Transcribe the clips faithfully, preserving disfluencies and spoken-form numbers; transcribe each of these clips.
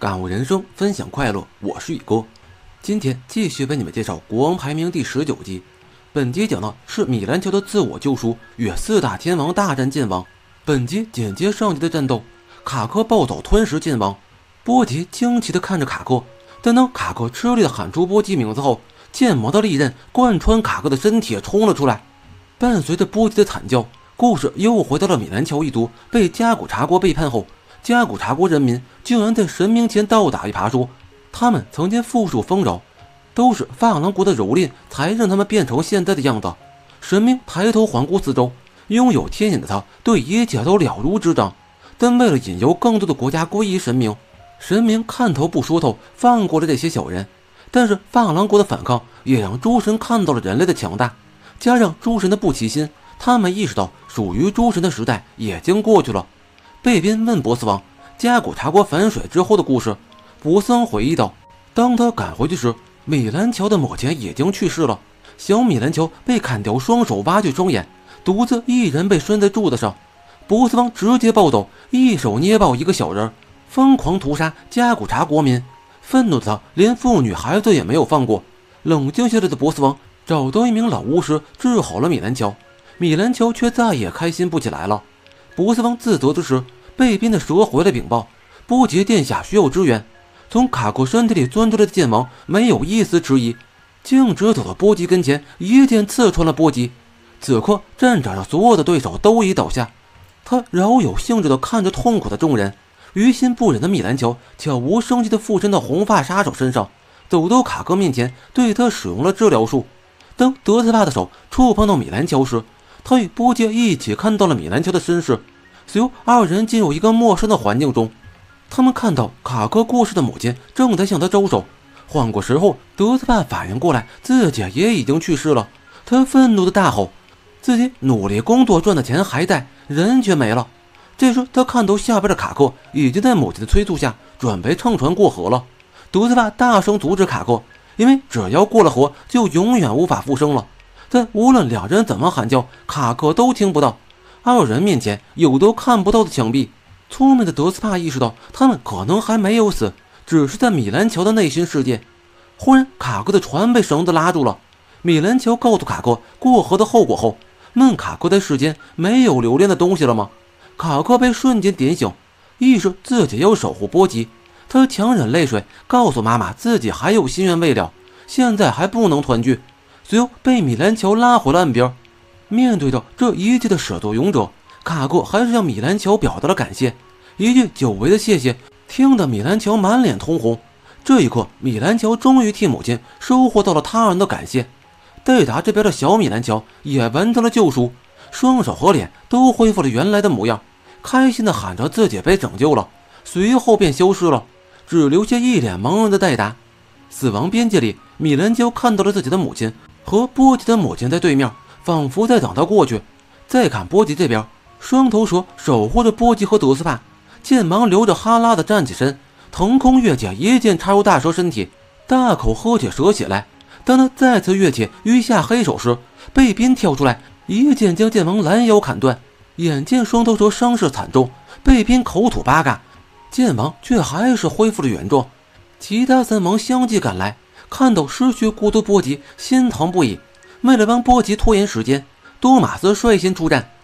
感悟人生，分享快乐，我是宇哥。今天继续为你们介绍国王排名第十九集。本集讲的是米兰乔的自我救赎与四大天王大战剑王。本集紧接上集的战斗，卡克暴走吞食剑王。波吉惊奇地看着卡克，但当卡克吃力地喊出波吉名字后，剑王的利刃贯穿卡克的身体冲了出来。伴随着波吉的惨叫，故事又回到了米兰乔一族被加古查国背叛后，加古查国人民竟然在神明前倒打一耙，说他们曾经富庶丰饶，都是法兰国的蹂躏才让他们变成现在的样子。神明抬头环顾四周，拥有天眼的他对一切都了如指掌，但为了引诱更多的国家皈依神明，神明看透不说透，放过了这些小人。但是法兰国的反抗也让诸神看到了人类的强大，加上诸神的不齐心，他们意识到属于诸神的时代已经过去了。贝宾问波斯王加古查国反水之后的故事，波斯王回忆道，当他赶回去时，米兰乔的母亲已经去世了，小米兰乔被砍掉双手，挖去双眼，独自一人被拴在柱子上。波斯王直接暴走，一手捏爆一个小人，疯狂屠杀加古查国民。愤怒的他连妇女孩子也没有放过。冷静下来的波斯王找到一名老巫师，治好了米兰乔。米兰乔却再也开心不起来了。波斯王自责之时，贝宾的蛇回来禀报，波杰殿下需要支援。从卡克身体里钻出来的剑王没有一丝迟疑，径直走到波吉跟前，一剑刺穿了波吉。此刻战场上所有的对手都已倒下，他饶有兴致地看着痛苦的众人。于心不忍的米兰乔悄无声息地附身到红发杀手身上，走到卡克面前，对他使用了治疗术。当德斯帕的手触碰到米兰乔时，他与波杰一起看到了米兰乔的身世。随后二人进入一个陌生的环境中，他们看到卡克过世的母亲正在向他招手。缓过神后，德斯帕反应过来自己也已经去世了，他愤怒地大吼，自己努力工作赚的钱还在，人却没了。这时他看到下边的卡克已经在母亲的催促下准备乘船过河了。德斯帕大声阻止卡克，因为只要过了河就永远无法复生了。但无论两人怎么喊叫，卡克都听不到。二人面前有都看不到的墙壁。聪明的德斯帕意识到他们可能还没有死，只是在米兰乔的内心世界。忽然卡克的船被绳子拉住了。米兰乔告诉卡克过河的后果后，问卡克在世间没有留恋的东西了吗？卡克被瞬间点醒，意识自己要守护波吉。他强忍泪水告诉妈妈自己还有心愿未了，现在还不能团聚。随后被米兰乔拉回了岸边。面对着这一切的始作俑者，卡克还是向米兰乔表达了感谢，一句久违的谢谢听得米兰乔满脸通红。这一刻米兰乔终于替母亲收获到了他人的感谢。戴达这边的小米兰乔也完成了救赎，双手和脸都恢复了原来的模样，开心地喊着自己被拯救了，随后便消失了，只留下一脸茫然的戴达。死亡边界里，米兰乔看到了自己的母亲和波吉的母亲在对面，仿佛在等他过去。再看波吉这边，双头蛇守护着波吉和德斯帕，剑王流着哈喇的站起身，腾空跃起，一剑插入大蛇身体，大口喝起蛇血来。当他再次跃起鱼下黑手时，贝宾跳出来，一剑将剑王拦腰砍断。眼见双头蛇伤势惨重，贝宾口吐八嘎，剑王却还是恢复了原状。其他三王相继赶来，看到失去孤独波吉，心疼不已。为了帮波吉拖延时间，多马斯率先出战。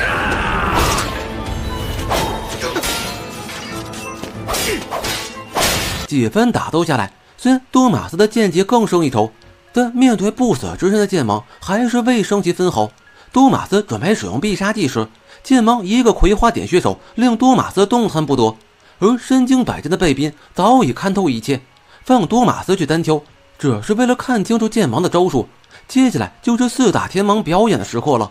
几番打斗下来，虽然多马斯的剑技更胜一筹，但面对不死之身的剑王还是未升其分毫。多马斯准备使用必杀技时，剑王一个葵花点穴手令多马斯动弹不得，而身经百战的贝宾早已看透一切，放多马斯去单挑只是为了看清楚剑王的招数。接下来就是四大天王表演的时刻了。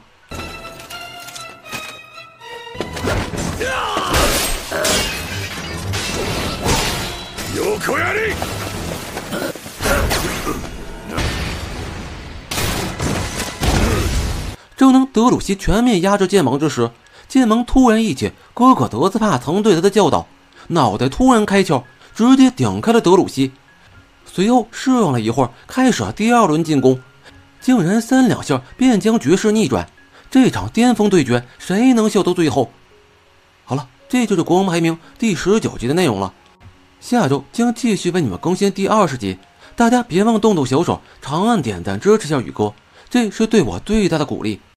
正当德鲁西全面压制剑王之时，剑王突然忆起哥哥德斯帕曾对他的教导，脑袋突然开窍，直接顶开了德鲁西。随后适应了一会儿，开始第二轮进攻，竟然三两下便将局势逆转。这场巅峰对决，谁能笑到最后？好了，这就是国王排名第十九集的内容了。 下周将继续为你们更新第二十集，大家别忘动动小手，长按点赞支持下宇哥，这是对我最大的鼓励。